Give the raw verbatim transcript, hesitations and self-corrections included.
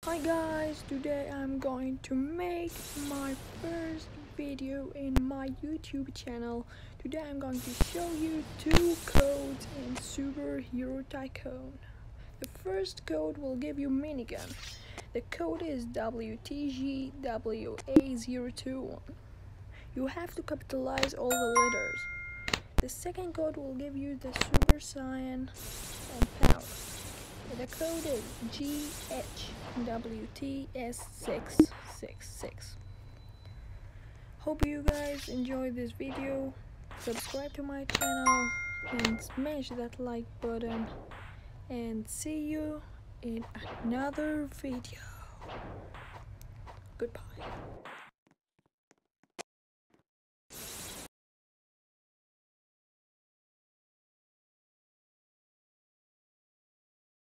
Hi guys, today I'm going to make my first video in my YouTube channel. Today I'm going to show you two codes in Superhero Tycoon. The first code will give you minigun. The code is W T G W A zero two one. You have to capitalize all the letters. The second code will give you the super saiyan and power. The code is G H W T S six six six. Hope you guys enjoyed this video. Subscribe to my channel and smash that like button. And see you in another video. Goodbye.